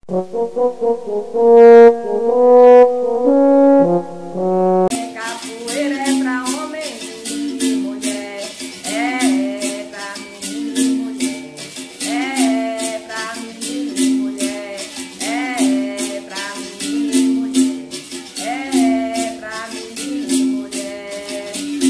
Capoeira é pra homem e mulher, é pra menino e mulher, é pra menino e mulher, é pra menino e mulher, é pra menino e mulher.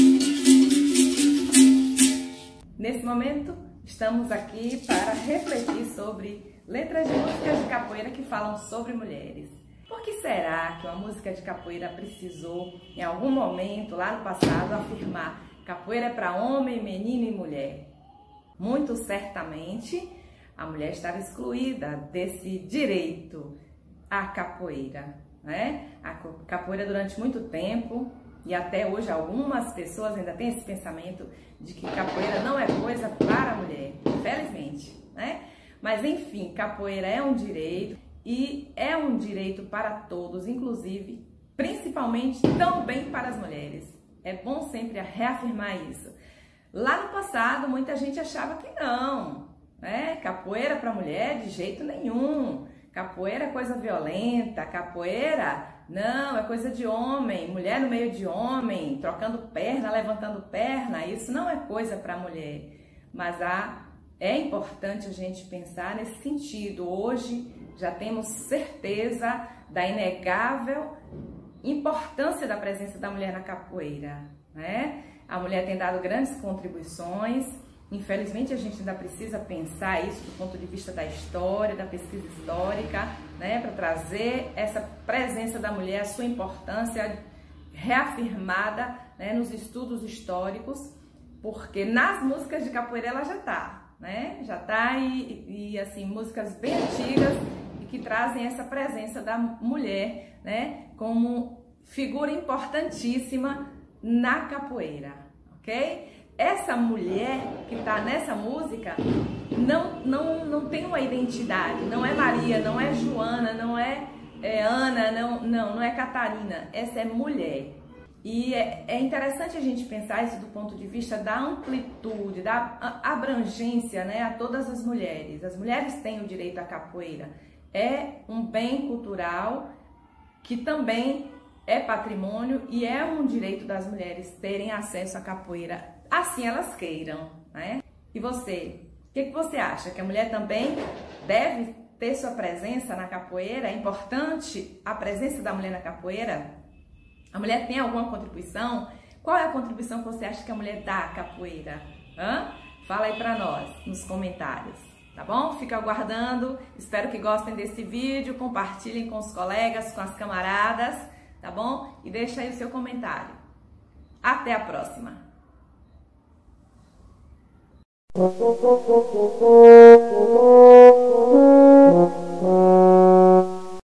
Nesse momento, estamos aqui para refletir sobre letras de músicas de capoeira que falam sobre mulheres. Por que será que uma música de capoeira precisou, em algum momento, lá no passado, afirmar capoeira é para homem, menino e mulher? Muito certamente, a mulher estava excluída desse direito à capoeira, né? A capoeira durante muito tempo, e até hoje algumas pessoas ainda têm esse pensamento de que capoeira não é coisa para a mulher, infelizmente, né? Mas enfim, capoeira é um direito e é um direito para todos, inclusive, principalmente também para as mulheres. É bom sempre reafirmar isso. Lá no passado, muita gente achava que não, né? Capoeira para mulher de jeito nenhum. Capoeira é coisa violenta, capoeira não, é coisa de homem, mulher no meio de homem, trocando perna, levantando perna, isso não é coisa para mulher. Mas é importante a gente pensar nesse sentido. Hoje já temos certeza da inegável importância da presença da mulher na capoeira, né? A mulher tem dado grandes contribuições. Infelizmente, a gente ainda precisa pensar isso do ponto de vista da história, da pesquisa histórica, né? Para trazer essa presença da mulher, a sua importância reafirmada, né? Nos estudos históricos, porque nas músicas de capoeira ela já está, né? Já está e assim, músicas bem antigas e que trazem essa presença da mulher, né? Como figura importantíssima na capoeira, ok? Essa mulher que está nessa música não tem uma identidade, não é Maria, não é Joana, não é Ana, não é Catarina, essa é mulher. E é interessante a gente pensar isso do ponto de vista da amplitude, da abrangência, né, a todas as mulheres. As mulheres têm o direito à capoeira, é um bem cultural que também é patrimônio e é um direito das mulheres terem acesso à capoeira, assim elas queiram, né? E você, o que você acha? Que a mulher também deve ter sua presença na capoeira? É importante a presença da mulher na capoeira? A mulher tem alguma contribuição? Qual é a contribuição que você acha que a mulher dá à capoeira? Fala aí pra nós nos comentários, tá bom? Fica aguardando, espero que gostem desse vídeo, compartilhem com os colegas, com as camaradas, tá bom? E deixa aí o seu comentário. Até a próxima!